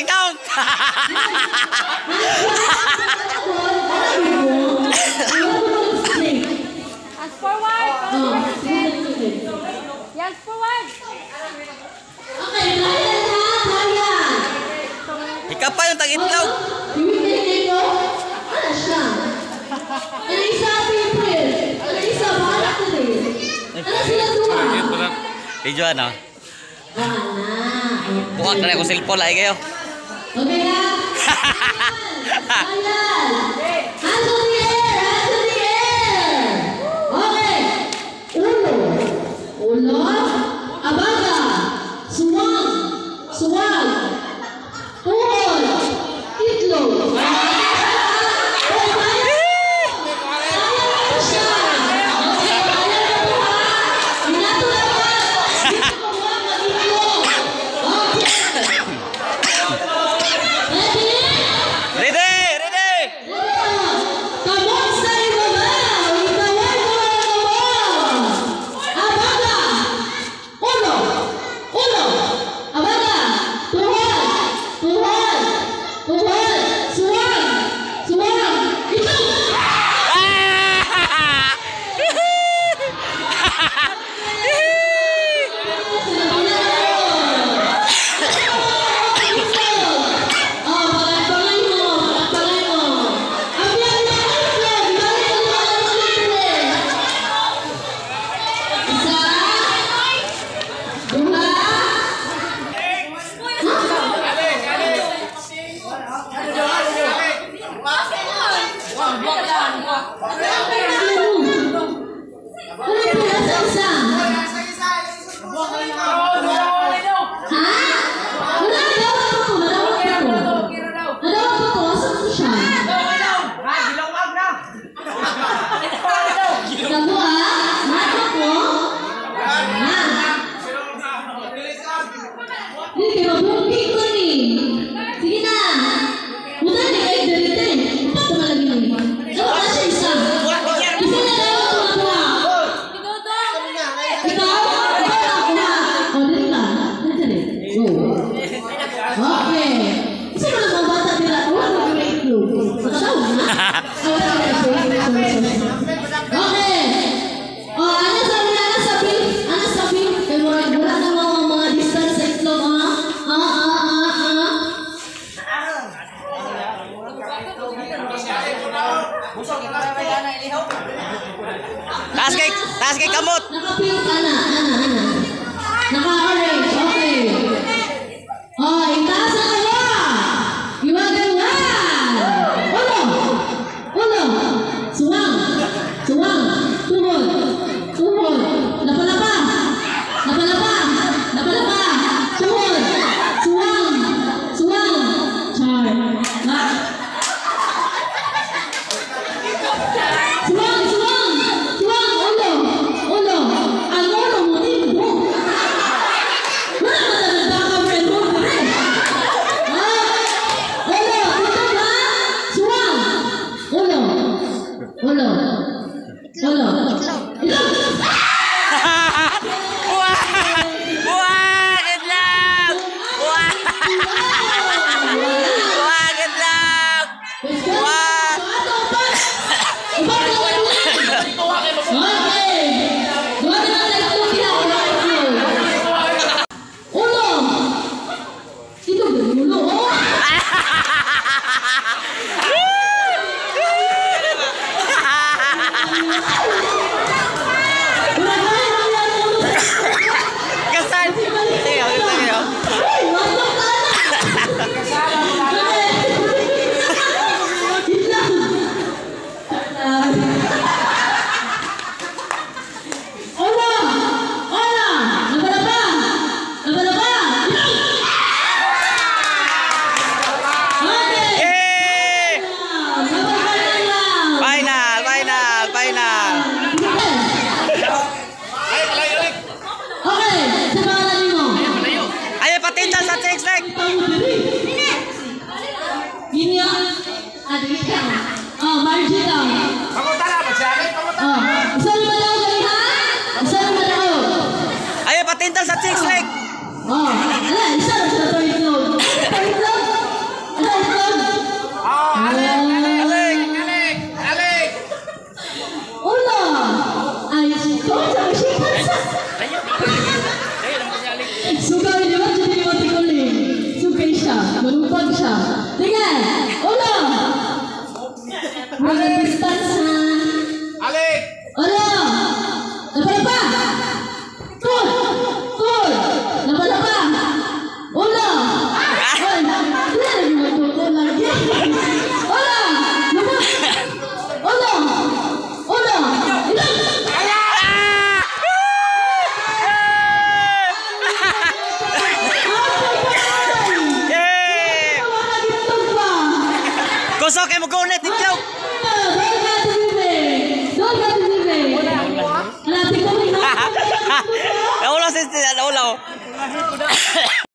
count. As forward. Yes, forward. Okay, kaya na, kaya. Ika pa yung tag-itlog. Bibigay ko. Ano siya? Ano isa, April? Ano isa, bahala ko rin. Ano sila dua? Video ano? Wala. Buka na ako cellphone lagi kayo. Okay na? Ayan. Hands on the air, hands on the air. Okay. Ulo. Ulo. Abaga. Suwang. Suwang. Tuhod. Itlog. Taas kay kamot. Naka-pink, ana. Naka-orange, okay. Oh, itaas ang kawa. Iwagan. Ulo. Suwang. Tuhod. Lapalapa. Tuhod. Suwang. Char. Ulo. Ang ulo mo din mo. Wala ka na nagkaka-friend mo. Ulo. Dito ba? Suwang. Ulo. Menumpag siya. Sige, ulo. Mga distance na. Alik! Ulo. Napalapa. Cool. Cool. Napalapa. Ulo. Oy, lagi matuto lagi. Ulo. Ulo. Ulo. Ilang. Kusok kayo mag-ulit, itlog! Naulo si Naulo.